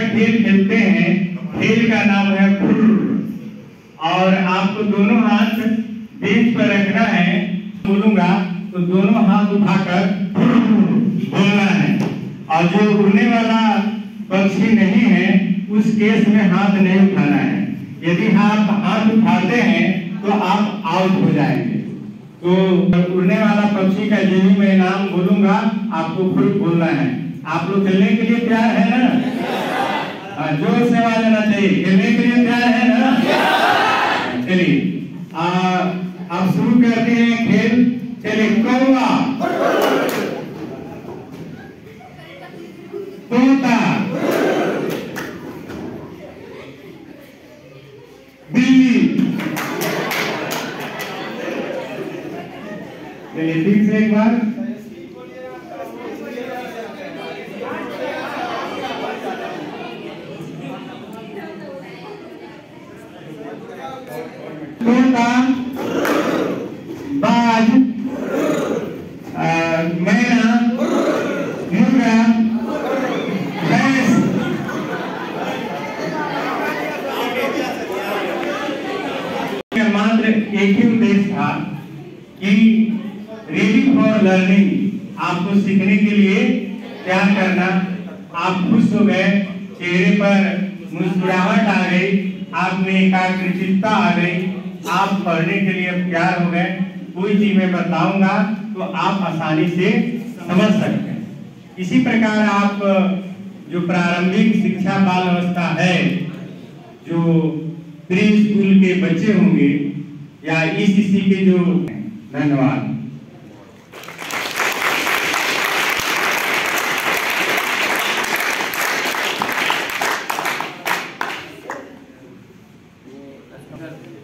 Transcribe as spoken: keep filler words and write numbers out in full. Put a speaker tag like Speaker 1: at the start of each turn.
Speaker 1: खेल खेलते हैं, खेल का नाम है फुर्र। और आपको दोनों हाथ बेंच पर रखना है। बोलूंगा तो दोनों हाथ उठाकर बोलना है। और जो उड़ने वाला पक्षी नहीं है उस केस में हाथ नहीं उठाना है। यदि आप हाथ उठाते हैं तो आप आउट हो जाएंगे। तो उड़ने वाला पक्षी का जो भी मैं नाम बोलूंगा आपको खुद बोलना है। आप लोग खेलने के लिए तैयार है ना? हाँ, जोर से आवाज आना चाहिए। खेलने के लिए तैयार है ना? चलिए अब शुरू करते हैं खेल। चलिए, कौवा, तोता, बिल्ली। चलिए ठीक से एक बार। तोता, बाज, मैना, मुर्गा, भैंस। मात्र एक ही उद्देश्य था कि रेडी फॉर लर्निंग, आपको सीखने के लिए तैयार करना। आप खुश हो गए, चेहरे पर मुस्कुराहट आ गई, आप में एकाग्रचित्ता आ गई, आप पढ़ने के लिए तैयार हो गए। कोई चीज मैं बताऊंगा तो आप आसानी से समझ सकते हैं। इसी प्रकार आप जो प्रारंभिक शिक्षा बाल अवस्था है, जो प्री स्कूल के बच्चे होंगे या ईसीसी के जो, धन्यवाद।
Speaker 2: Gracias.